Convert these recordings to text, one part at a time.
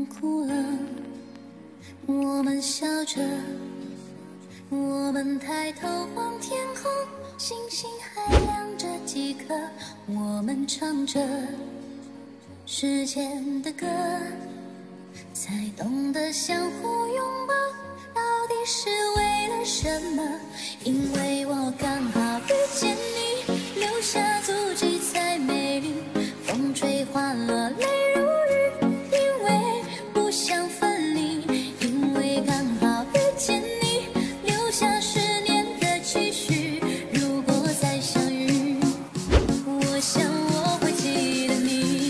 们哭了，我们笑着，我们抬头望天空，星星还亮着几颗，我们唱着时间的歌，才懂得相互拥抱，到底是为了什么？因为我刚好遇见你，留下足迹才美丽，风吹花落泪如雨，因为不想分离，因为刚好遇见你，留下10年的期许，如果再相遇，我想我会记得你。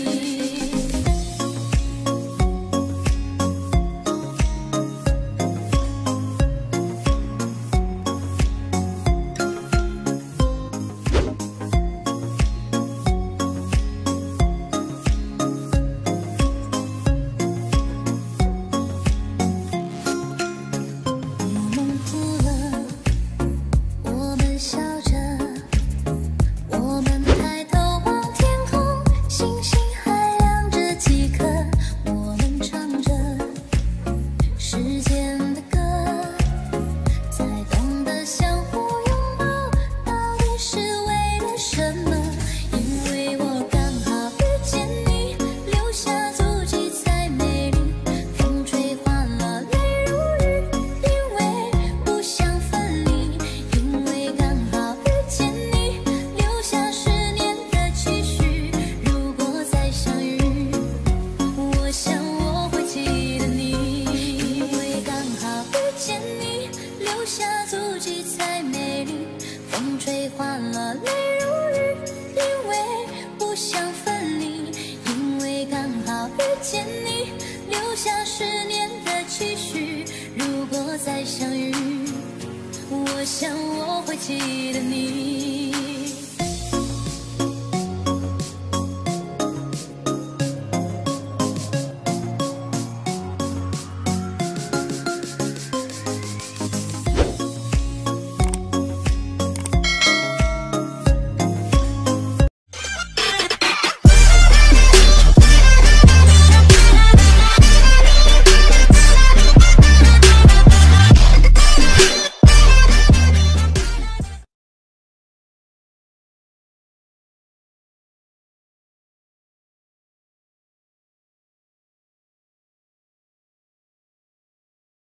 风吹花落泪如雨，因为不想分离，因为刚好遇见你，留下10年的期许，如果再相遇，我想我会记得你。